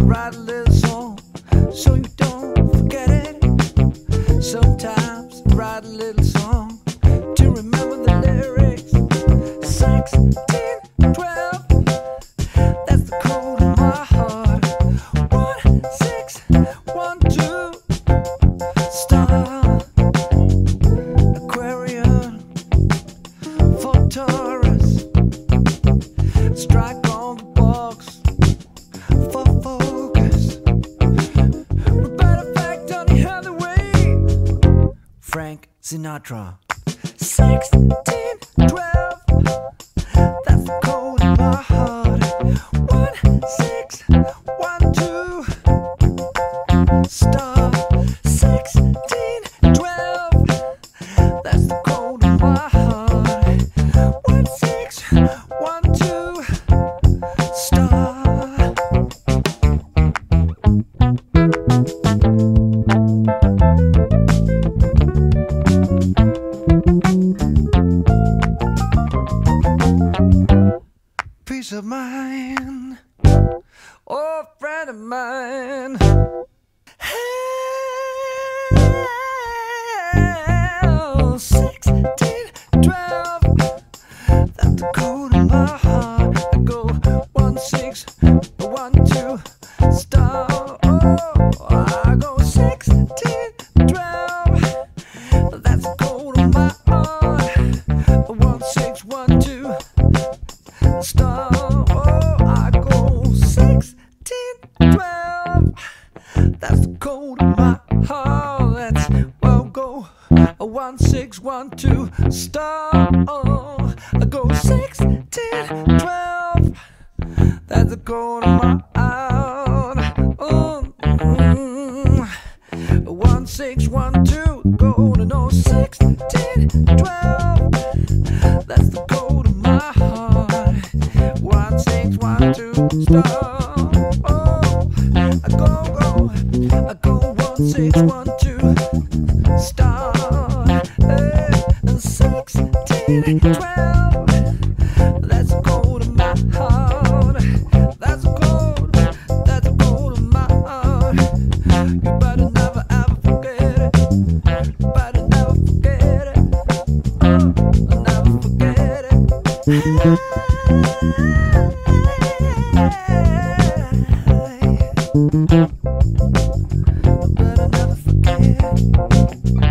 write a little song so you don't forget it. Sometimes I write a little song to remember the lyrics. 16, 12, that's the code of my heart. 1, 6, 1, 2, star, Aquarian, for Taurus, strike on the box for focus. Roberta Flack, Donny Hathaway, Frank Sinatra. 16, 12, that's the code of my heart. 1, 6, 1, 2, star. 16, 12, that's the code of my heart. 1, 6, 1, 2, star. Peace of mind, oh, friend of mine. Hell, 16, 12, that's the code of my heart. I go 1, 6, 1, 2, star. Oh, I go 16, 12, that's the code of my heart. 1, 6, 1, 2, star. Oh, I go 16, 12, that's the code of my heart. That's, well, go 1, 6, 1, 2, star. Oh, I go 16, 12, that's the code of my heart. Oh, 1, 6, 1, 2, go to no 16, 12, that's the code of my heart. 1, 6, 1, 2, star. Oh, I go 1, 6, 1, 2, star. 16, 12, that's the code of my heart. That's the code of my heart. You better never ever forget it. You better never forget it. Oh, never forget it. Better never forget.